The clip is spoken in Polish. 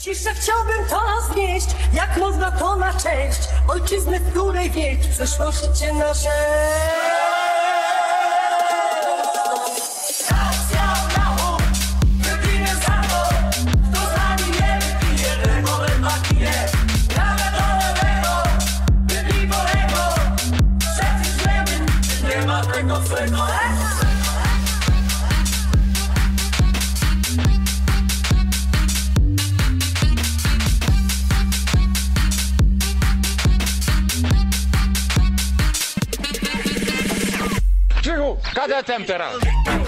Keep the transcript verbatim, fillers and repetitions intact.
Ciszę chciałbym to znieść, jak można to na część ojczyzny, w której wiek przeszłości nasze. Krzychu, kadetem teraz!